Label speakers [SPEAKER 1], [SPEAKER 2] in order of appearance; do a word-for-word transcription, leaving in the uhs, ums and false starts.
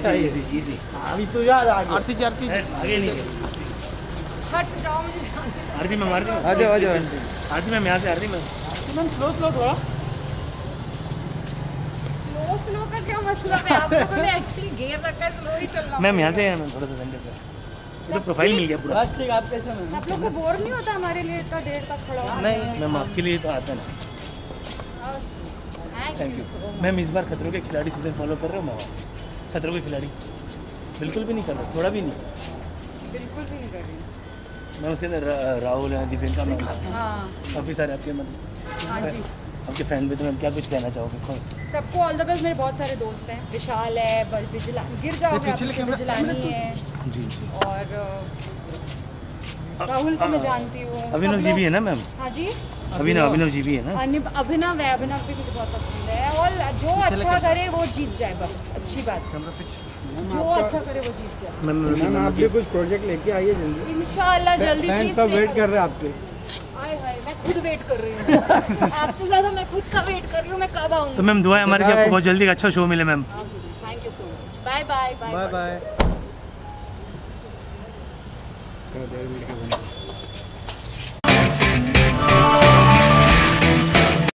[SPEAKER 1] Easy easy
[SPEAKER 2] अभी तो याद आ गया।
[SPEAKER 3] आरती आरती
[SPEAKER 1] आगे नहीं
[SPEAKER 4] हट जाओ मुझे जाने
[SPEAKER 1] आरती मैम आरती
[SPEAKER 2] आ जाओ आ जाओ
[SPEAKER 1] आरती मैम यहाँ से Aarti ma'am
[SPEAKER 2] ma'am slow slow थोड़ा।
[SPEAKER 4] स्लो स्लो का क्या मतलब है? आप लोगों ने एक्चुअली गियर रखा है, स्लो ही चलना।
[SPEAKER 1] मैम यहाँ से मैम थोड़ा सा ठंडे से ये तो प्रोफाइल मिल गया पूरा।
[SPEAKER 2] बस ठीक, आप कैसे मैम?
[SPEAKER 4] आप लोग को बोर नहीं होता हमारे लिए इतना देर तक खड़ा होना?
[SPEAKER 1] नहीं मैम आपके लिए तो आता ना। Thank you ma'am. इस बार खतरों के खिलाड़ी सीजन फॉलो कर रहे हो मैम? खतरों के खिलाड़ी बिल्कुल भी नहीं कर रहे, थोड़ा भी नहीं।
[SPEAKER 4] बिल्कुल भी नहीं कर रही।
[SPEAKER 1] मैं उसके अंदर रा- राहुल है, दिव्यांका मैम है,
[SPEAKER 4] हाँ
[SPEAKER 1] काफ़ी सारे आपके मतलब
[SPEAKER 4] हाँ जी,
[SPEAKER 1] आपके फैन भी। तो मैम क्या कुछ कहना चाहोगे?
[SPEAKER 4] सबको ऑल द बेस्ट। मेरे बहुत सारे दोस्त हैं, विशाल है, बर- विजिला गिर जाओगे आप, पीछे विजिलानी है,
[SPEAKER 1] जी जी
[SPEAKER 4] और अ, राहुल को मैं जानती हूँ।
[SPEAKER 1] अभिनव
[SPEAKER 4] सब
[SPEAKER 1] जी भी
[SPEAKER 4] लोग-
[SPEAKER 1] है ना मैम?
[SPEAKER 4] हाँ जी,
[SPEAKER 1] अभिनव अभिनव जी भी है ना?
[SPEAKER 4] अनि- अभिनव है, अभिनव भी मुझे बहुत पसंद है। और जो अच्छा करे वो जीत जाए, बस अच्छी बात। जो अच्छा करे वो जीत जाए।
[SPEAKER 1] मैम
[SPEAKER 2] मैम आप भी कुछ प्रोजेक्ट लेके आइए जल्दी।
[SPEAKER 4] इंशाल्लाह जल्दी।
[SPEAKER 2] फैन
[SPEAKER 4] प्लीज
[SPEAKER 2] सब वेट कर रहे हैं आपके।
[SPEAKER 4] आए हाय, मैं खुद वेट कर रही हूँ। आपसे ज्यादा मैं खुद का वेट कर रही हूँ, मैं कब आऊँगी।
[SPEAKER 1] तो मैम दुआ है हमारी कि आपको बहुत जल्दी एक अच्छा शो मिले ma'am.
[SPEAKER 4] Thank you so much. Bye bye bye
[SPEAKER 3] bye bye.
[SPEAKER 2] चलो डेढ़ मिनट का बंद।